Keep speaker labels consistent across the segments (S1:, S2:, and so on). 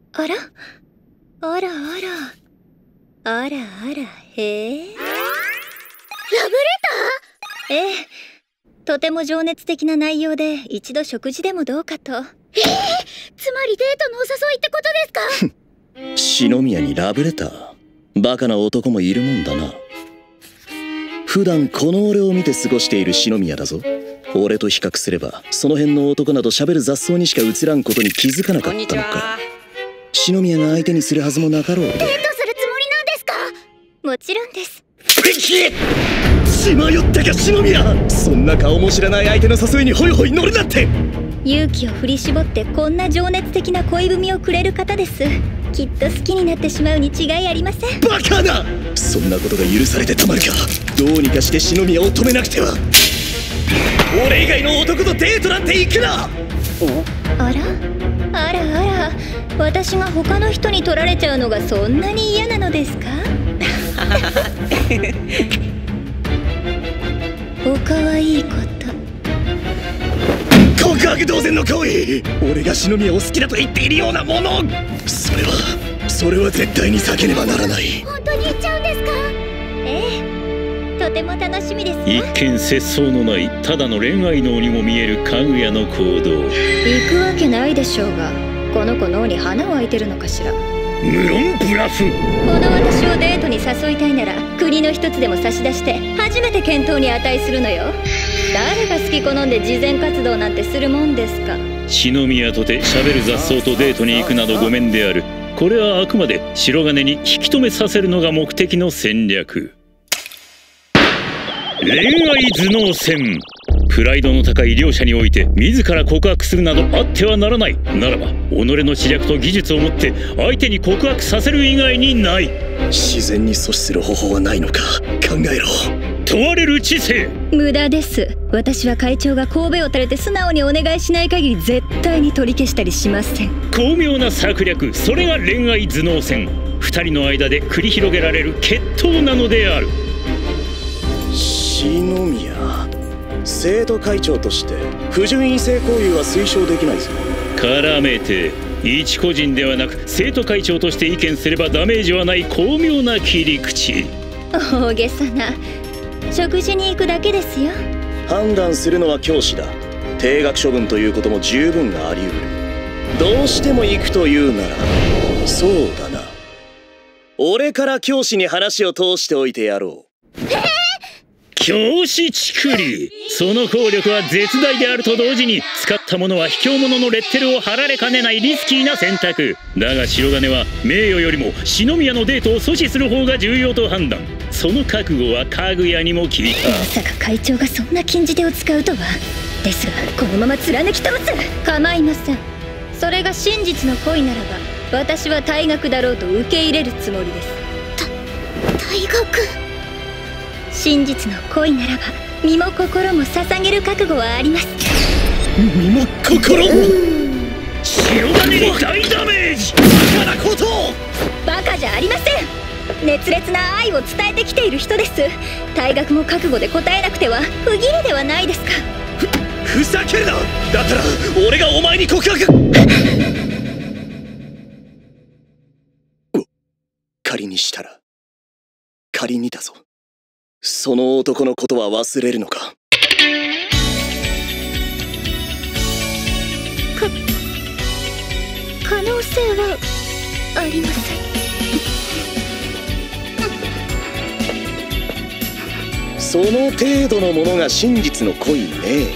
S1: あらあらあらあらあら、へえ。ラブレター？ええ、とても情熱的な内容で一度食事でもどうかと。つまりデートのお誘いってことですか？
S2: 篠宮にラブレター？バカな男もいるもんだな。普段この俺を見て過ごしている篠宮だぞ。俺と比較すればその辺の男など喋る雑草にしか映らんことに気づかなかったのか。篠宮が相手にするはずもなかろう。デートするつもりなん
S1: ですか？もちろんです。
S2: 血迷ったか篠宮。そんな顔も知らない相手の誘いにホイホイ乗るなって。
S1: 勇気を振り絞ってこんな情熱的な恋文をくれる方です。きっと好きになってしまうに違いありません。
S2: バカな。そんなことが許されてたまるか。どうにかして篠宮を止めなくては。俺以外の男とデートなんて行くな。
S1: あらあらあら、私が他の人に取られちゃうのがそんなに嫌なのですか？おかわいいこと。
S2: 告白同然の行為。俺が篠宮を好きだと言っているようなもの。それは絶対に避けねばならない。
S1: 本当に言っちゃうんですか？ええ、とても楽しみです。
S3: 一見節操のないただの恋愛脳にも見えるかぐやの行動。
S1: 行くわけないでしょうが、この子脳に花を開いてるのかしら。
S3: 無論ブラフ。
S1: この私をデートに誘いたいなら国の一つでも差し出して初めて検討に値するのよ。誰が好き好んで慈善活動なんてするもんですか。
S3: 篠宮とて喋る雑草とデートに行くなどごめんである。これはあくまで白金に引き止めさせるのが目的の戦略。恋愛頭脳戦。プライドの高い両者において自ら告白するなどあってはならない。ならば己の知略と技術をもって相手に告白させる以外にない。
S2: 自然に阻止する方法はないのか。考えろ。
S3: 問われる知性。
S1: 無駄です。私は会長が神戸を垂れて素直にお願いしない限り絶対に取り消したりしません。
S3: 巧妙な策略、それが恋愛頭脳戦。二人の間で繰り広げられる決闘なのである。
S2: 篠宮、生徒会長として不純異性行為は推奨できないぞ。
S3: 絡めて一個人ではなく生徒会長として意見すればダメージはない巧妙な切り口。
S1: 大げさな。食事に行くだけですよ。
S2: 判断するのは教師だ。停学処分ということも十分あり得る。どうしても行くというならそうだな。俺から教師に話を通しておいてやろう。
S3: 教師チクリ。その効力は絶大であると同時に使った者は卑怯者のレッテルを貼られかねないリスキーな選択だが、白金は名誉よりも篠宮のデートを阻止する方が重要と判断。その覚悟はかぐやにも聞いた。
S1: まさか会長がそんな禁じ手を使うとは。ですがこのまま貫き通す。構いません。それが真実の恋ならば私は退学だろうと受け入れるつもりです。退学？真実の恋ならば身も心も捧げる覚悟はあります。
S2: 身も心も。
S3: 白金に大ダメージ。
S2: バカなことを。
S1: バカじゃありません。熱烈な愛を伝えてきている人です。退学も覚悟で答えなくては不義理ではないですか。
S2: ふざけるな。だったら俺がお前に告白。仮にしたら、仮にだぞ。その男のことは忘れるのか。
S1: 可能性はありません。
S2: その程度のものが真実の恋ね。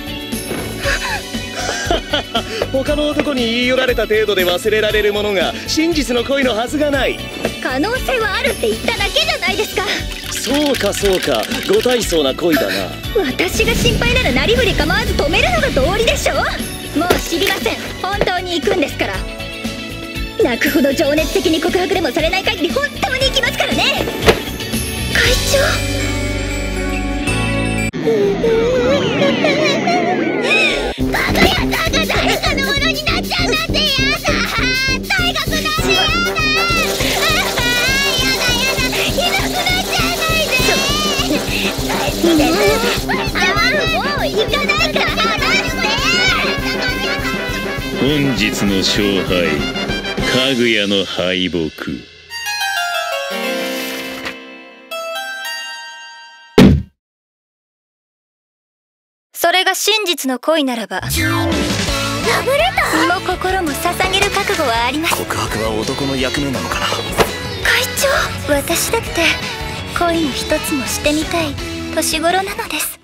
S2: 他の男に言い寄られた程度で忘れられるものが真実の恋のはずがない。
S1: 可能性はあるって言っただけじゃないですか。
S2: そうかそうか、ご大層な恋だな。
S1: 私が心配ならなりふり構わず止めるのが道理でしょ。もう知りません。本当に行くんですから。泣くほど情熱的に告白でもされない限り本当に行きますからね。会長。かぐやさんが誰かのものになっちゃうなんてやだ。退学なんてやだ。ひどくなっちゃわないで。もう行かないから離して。
S3: 本日の勝敗、 かぐやの敗北。
S1: それが真実の恋ならば、ラブレター、身も心も捧げる覚悟はあります。
S2: 告白は男の役目なのかな。
S1: 会長、私だって恋の一つもしてみたい年頃なのです。